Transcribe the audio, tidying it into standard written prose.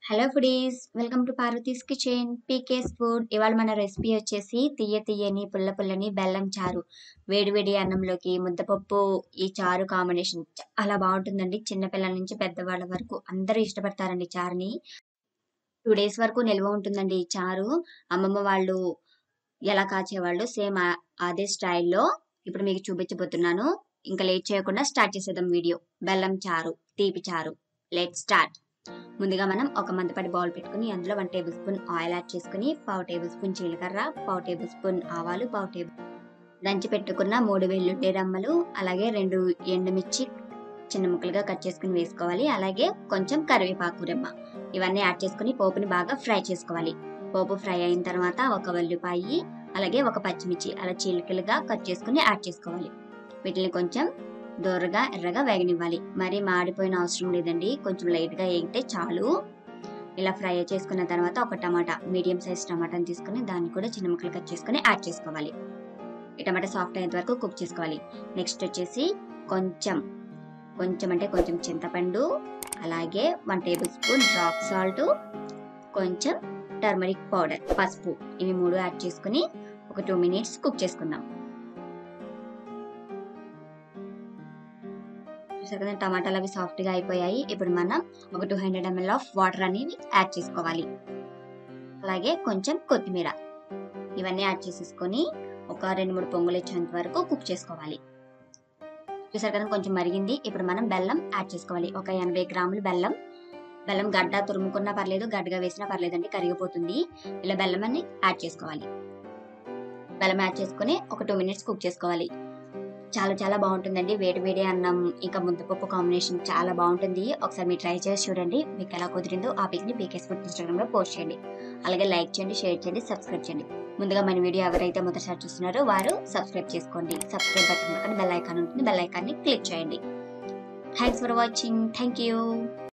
Hello foodies, welcome to Parvathi's kitchen PK's food. ఇవాళ మన recipe వచ్చేసి తీయని పుల్లని బెల్లం చారు. వేడి అన్నంలోకి ముద్దపప్పు ఈ చారు కాంబినేషన్ చాలా బాగుంటుందండి. చిన్నపిల్లల నుంచి పెద్దవాళ్ళ వరకు అందరూ ఇష్టపడతారండి చారుని. 2 days వరకు నిల్వ ఉంటుందండి ఈ చారు. అమ్మమ్మ వాళ్ళు ఎలా కాచేవాళ్ళు సేమ్ అదే స్టైల్లో ఇప్పుడు మీకు చూపించబోతున్నాను. ఇంకా లేట్ చేయకుండా స్టార్ట్ చేసేద్దాం వీడియో. బెల్లం చారు, తీపి చారు. Let start. ముందుగా మనం ఒక మందపాటి బౌల్ పెట్టుకుని అందులో 1 టేబుల్ స్పూన్ ఆయిల్ యాడ్ చేసుకుని 1/2 టేబుల్ స్పూన్ జీలకర్ర, 1/2 టేబుల్ స్పూన్ ఆవాలు, 1/2 టేబుల్ దంచి పెట్టుకున్న 3 వెల్లుల్లి రమ్మలు, అలాగే 2 ఎండుమిర్చి చిన్న ముక్కలుగా కట్ చేసుకుని వేసుకోవాలి. అలాగే కొంచెం కరివేపాకు రెమ్మ ఇవన్నీ యాడ్ చేసుకుని పోపుని బాగా ఫ్రై చేసుకోవాలి. పోపు ఫ్రై అయిన తర్వాత ఒక ఉల్లిపాయ అలాగే ఒక పచ్చిమిర్చి అలా చీలికలుగా కట్ చేసుకుని యాడ్ చేసుకోవాలి. వీటిని కొంచెం దోరగా ఎర్రగా వేగనివ్వాలి. మరి మాడిపోయిన అవసరం లేదండి, కొంచెం లైట్గా వేగితే చాలు. ఇలా ఫ్రై చేసుకున్న తర్వాత ఒక టమాటా, మీడియం సైజ్ టమాటాని తీసుకుని దాన్ని కూడా చిన్న ముక్కలు కట్ చేసుకుని యాడ్ చేసుకోవాలి. ఈ టమాటా సాఫ్ట్ అయ్యేంత వరకు కుక్ చేసుకోవాలి. నెక్స్ట్ వచ్చేసి కొంచెం అంటే కొంచెం చింతపండు, అలాగే 1 టేబుల్ స్పూన్ రాక్ సాల్ట్, కొంచెం టర్మరిక్ పౌడర్, పసుపు, ఇవి 3 యాడ్ చేసుకుని ఒక 2 minutes కుక్ చేసుకుందాం. టమాటాలు అవి సాఫ్ట్ గా అయిపోయాయి. ఇప్పుడు మనం ఒక 200 ml ఆఫ్ వాటర్ అనేవి యాడ్ చేసుకోవాలి. అలాగే కొంచెం కొత్తిమీర, ఇవన్నీ యాడ్ చేసేసుకొని ఒక 2-3 పొంగులు వచ్చేంత వరకు కుక్ చేసుకోవాలి. చూసారు కదా కొంచెం మరిగింది. ఇప్పుడు మనం బెల్లం యాడ్ చేసుకోవాలి. ఒక 80 గ్రాములు బెల్లం గడ్డ తురుముకున్నా పర్లేదు, గడ్డగా వేసినా పర్లేదండి, కరిగిపోతుంది. ఇలా బెల్లం అని యాడ్ చేసుకోవాలి. బెల్లం యాడ్ చేసుకుని ఒక 2 minutes కుక్ చేసుకోవాలి. చాలా బాగుంటుందండి. వేడి అన్నం ఇంకా ముద్దపప్పు కాంబినేషన్ చాలా బాగుంటుంది. ఒకసారి మీరు ట్రై చేసి చూడండి. మీకు ఎలా కుదిరిందో ఆ పిక్ని పీకేస్ ఫుడ్ ఇన్స్టాగ్రామ్ లో పోస్ట్ చేయండి. అలాగే లైక్ చేయండి, షేర్ చేయండి, సబ్స్క్రైబ్ చేయండి. ముందుగా మన వీడియో ఎవరైతే మొదటిసారి చూస్తున్నారో వారు సబ్స్క్రైబ్ చేసుకోండి. సబ్స్క్రైబ్ బటన్ పక్కన బెల్ ఐకాన్ ఉంటుంది, బెల్ ఐకాన్ ని క్లిక్ చేయండి. Thanks for watching. Thank you.